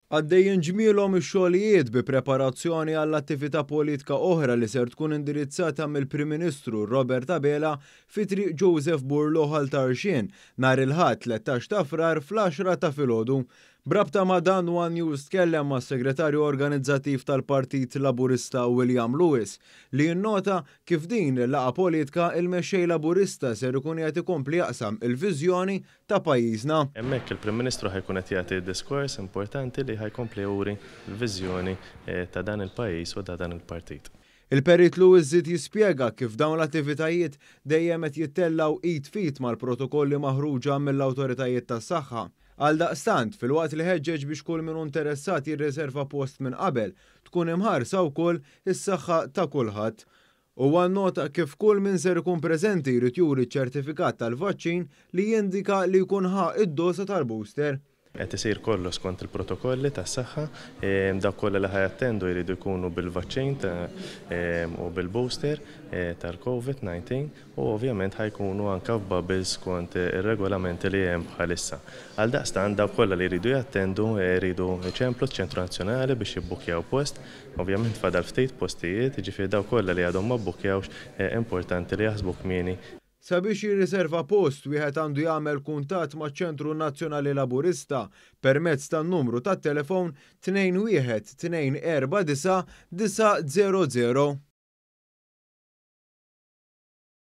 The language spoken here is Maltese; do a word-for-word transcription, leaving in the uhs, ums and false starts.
Għaddejjin ġmielhom ix-xogħlijiet bi preparazzjoni għall-attività politika oħra li ser tkun indirizzata mill-Prim Ministru Robert Abela fi triq Joseph Burloħ għal Tarxien nhar il-Ħadd tlettax ta' frar fl-għaxra ta' filgħodu. Brabta ma' dan One News tkellem mas-Segretarju Organizzattiv tal-Partit Laburista William Lewis li jinnota kif din il-laqgħa politika il-mexxej Laburista ser ikun qed ikompli jaqsam il-viżjoni ta' pajjiżna. Hemmhekk il-Prim Ministru ħajkun qed jagħti diskors importanti li ħajkompli juri l-viżjoni ta' dan il-pajjiż u ta' dan il-partit. Il-Perit Lewis żied jispjega kif dawn l-attivitajiet dejjem qed jittellaw id fit mal-protokolli maħruġa mill-awtoritajiet tas-saħħa. Għaldaqstant, filwaqt li ħeġġeġ biex kull min interessat jirriserva post minn qabel, tkun imħarsa wkoll is-saħħa ta' kulħadd. U għannota kif kull min ser ikun preżenti jrid juri ċ-ċertifikat tal-vaċċin li jindika li jkun ħaq id-dosa tal-booster. Qed isir kollu skont il-protokolli tas-saħħa, dawk kollha li ħajattendu jridu jkunu bil-vaċċin u bil-booster tal-COVID nineteen u ovvjament ħajkunu anke f'bubbles skont ir-regolamenti li hemm bħalissa. Għaldaqstant dawk kollha li jridu jattendu jridu iċemplu ċ-Ċentru Nazzjonali biex jibbukjaw post, ovvjament fadal ftit postijiet, jiġifieri dawk kollha li għadhom ma bbukjawx importanti li jaħsbu kmieni. Sabiex jirriserva post wieħed għandu jagħmel kuntatt maċ-Ċentru Nazzjonali Laburista permezz tan-numru tat-telefon tnejn wieħed tnejn erba' disa' disa' żero żero.